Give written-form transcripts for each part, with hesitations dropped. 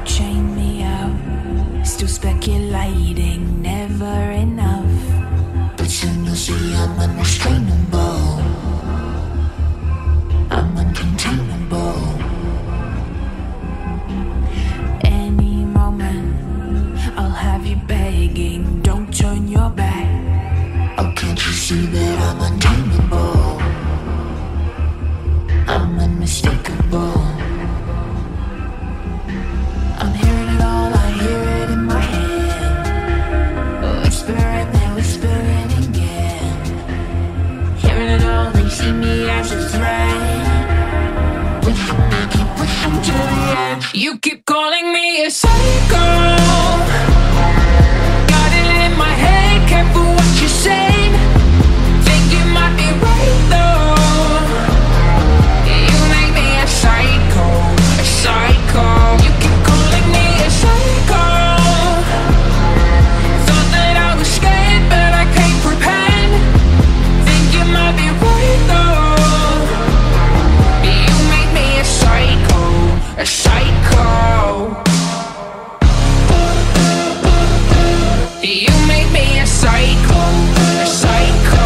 chain me out, still speculating, never enough. But soon you'll see I'm unrestrainable, I'm uncontainable. Any moment I'll have you begging, don't turn your back. Oh, can't you see that I'm untameable, I'm unmistakable. I'm hearing it all, I hear it in my head. Whispering, they're whispering again. Hearing it all, they see me as a threat. Pushing me, keep pushing to the edge. You keep calling me a psycho. Got it in my head, careful what you say. Think you might be right though. You make me a psycho, a psycho. You keep calling me a psycho. Thought that I was scared, but I can't pretend. Think you might be right though. You make me a psycho, a psycho. You make me a psycho, a psycho.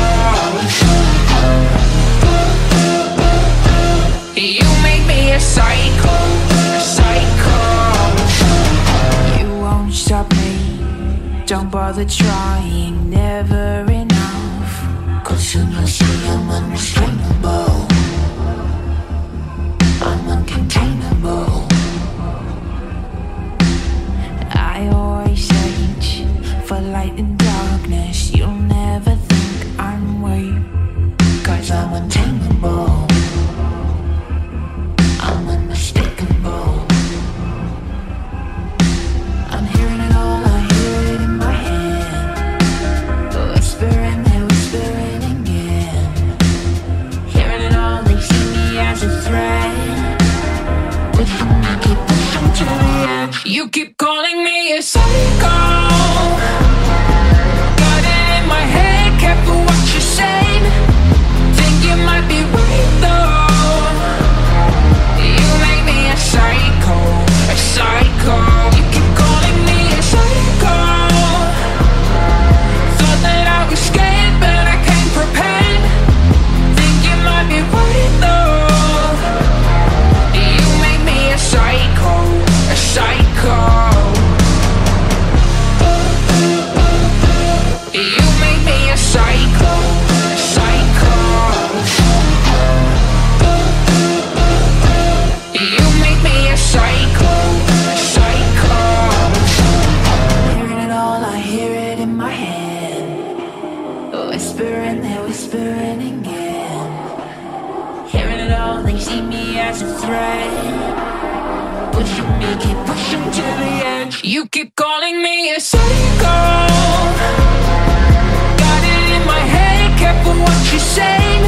You make me a psycho, a psycho. You won't stop me, don't bother trying, never enough. Cause soon you'll see I'm unrestrainable, I'm uncontainable. I always search for light in darkness. You'll never think I'm weak, Cause I'm untameable, I'm unmistakable. I'm hearing it all, I hear it in my head. Whispering, they're whispering again. Hearing it all, they see me as a threat. Pushing me, keep pushing to the edge. You keep calling me a psycho. Got it in my head, careful what you say. Think you might be right though. You make me a psycho, a psycho. You keep calling me a psycho. Thought that I was scared, but I can't pretend. Think you might be right though. You make me a psycho, a psycho. You make me a psycho, a psycho. You make me a psycho, a psycho. Hearing it all, I hear it in my head. Whispering, they're whispering again. Hearing it all, they see me as a threat. Pushing me, keep pushing to the edge. You keep calling me a psycho. Got it in my head, careful what you say.